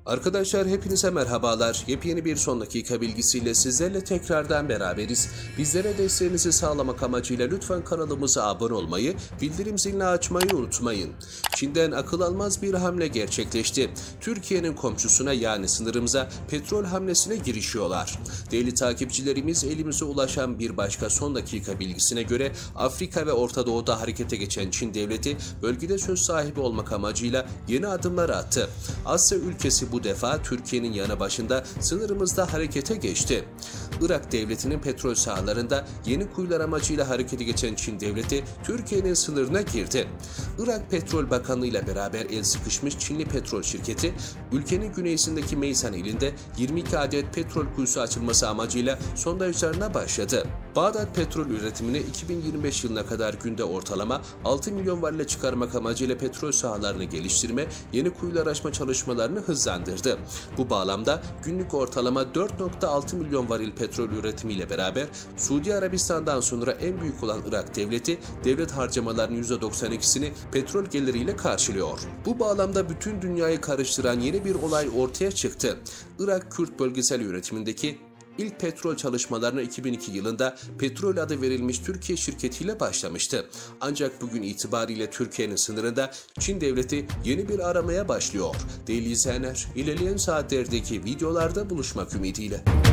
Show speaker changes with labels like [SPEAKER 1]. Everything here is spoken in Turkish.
[SPEAKER 1] Arkadaşlar hepinize merhabalar. Yepyeni bir son dakika bilgisiyle sizlerle tekrardan beraberiz. Bizlere desteğinizi sağlamak amacıyla lütfen kanalımıza abone olmayı, bildirim zilini açmayı unutmayın. Çin'den akıl almaz bir hamle gerçekleşti. Türkiye'nin komşusuna yani sınırımıza petrol hamlesine girişiyorlar. Değerli takipçilerimiz, elimize ulaşan bir başka son dakika bilgisine göre Afrika ve Orta Doğu'da harekete geçen Çin devleti bölgede söz sahibi olmak amacıyla yeni adımlar attı. Asya ülkesi bu defa Türkiye'nin yanı başında sınırımızda harekete geçti. Irak devletinin petrol sahalarında yeni kuyular amacıyla harekete geçen Çin devleti Türkiye'nin sınırına girdi. Irak Petrol Bakanlığı ile beraber el sıkışmış Çinli petrol şirketi, ülkenin güneysindeki Meysan ilinde 22 adet petrol kuyusu açılması amacıyla sondajlarına başladı. Bağdat petrol üretimini 2025 yılına kadar günde ortalama 6 milyon varile çıkarmak amacıyla petrol sahalarını geliştirme, yeni kuyular açma çalışmalarını hızlandırdı. Bu bağlamda günlük ortalama 4,6 milyon varil petrol üretimiyle beraber Suudi Arabistan'dan sonra en büyük olan Irak devleti, devlet harcamalarının %92'sini petrol geliriyle karşılıyor. Bu bağlamda bütün dünyayı karıştıran yeni bir olay ortaya çıktı. Irak Kürt bölgesel yönetimindeki İlk petrol çalışmalarına 2002 yılında Petrol adı verilmiş Türkiye şirketiyle başlamıştı. Ancak bugün itibariyle Türkiye'nin sınırında Çin devleti yeni bir aramaya başlıyor. Değerli izleyenler, ilerleyen saatlerdeki videolarda buluşmak ümidiyle.